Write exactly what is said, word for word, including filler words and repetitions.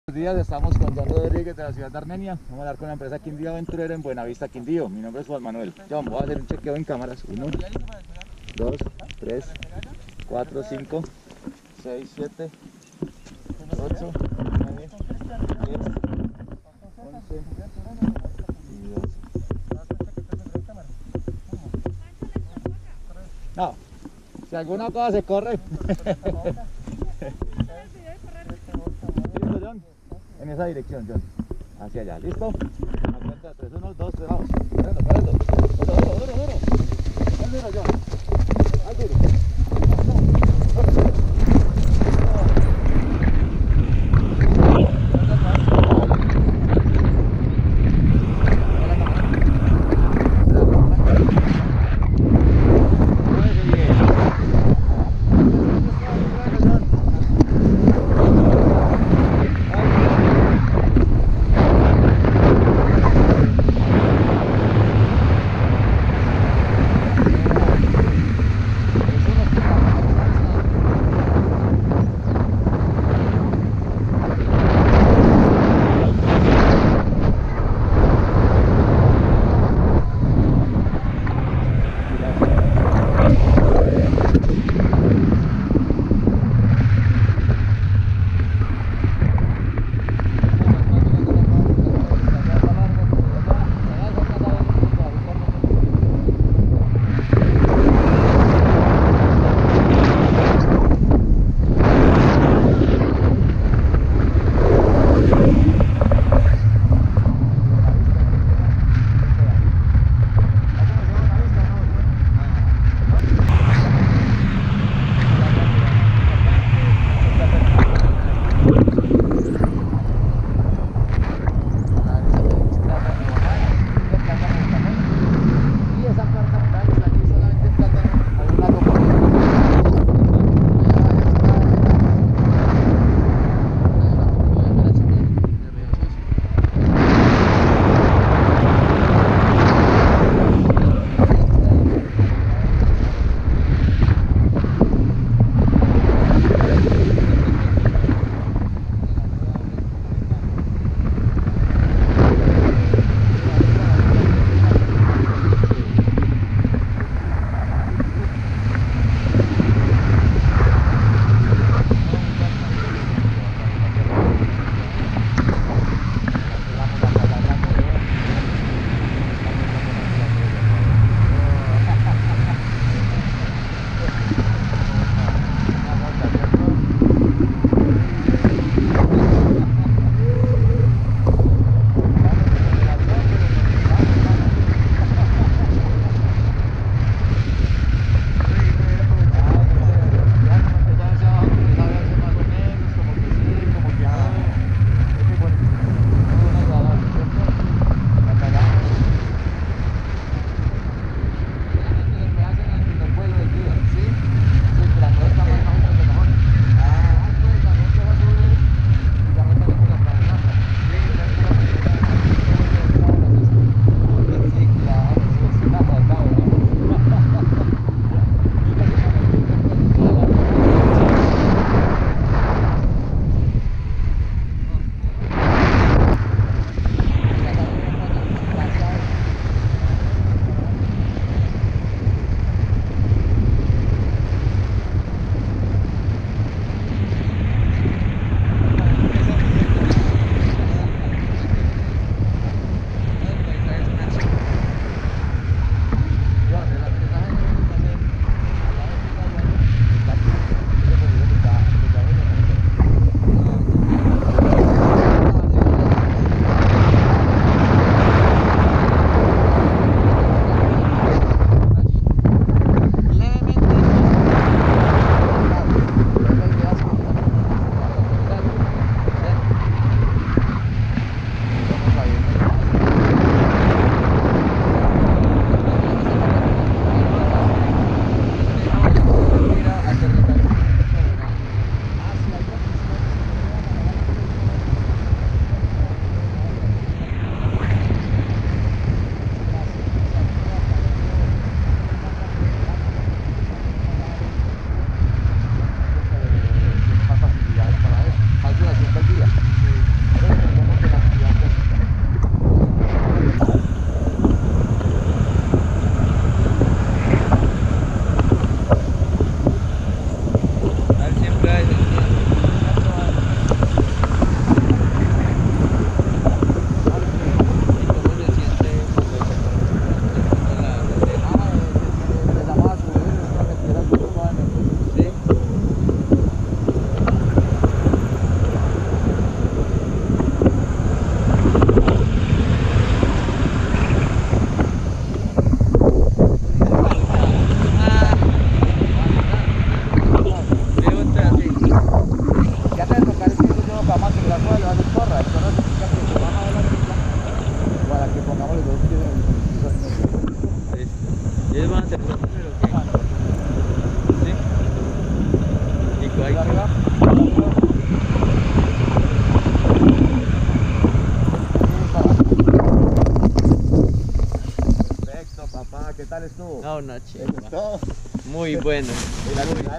Buenos días, estamos con John Rodríguez de la ciudad de Armenia. Vamos a hablar con la empresa Quindío Aventurero en Buenavista, Quindío. Mi nombre es Juan Manuel. John, voy a hacer un chequeo en cámaras. uno, dos, tres, cuatro, cinco, seis, siete, ocho, nueve, diez, once y doce. No, si alguna cosa se corre. ¿Listo, John? En esa dirección, John. Hacia allá, ¿listo? A cuenta de tres, uno, dos, tres, vamos. Parando, parando. Duro, duro, duro, duro. Al duro, John. Al duro. no corra, esto no significa que se baja de la silla para que pongamos los dos pies en el piso. ¿Y ellos van a hacer eso primero o qué? ¿Sí? ¿Y cuál? ¿Y arriba? Perfecto, papá, ¿qué tal estuvo? No, una ¿Te chimba. gustó? Muy bueno. Y la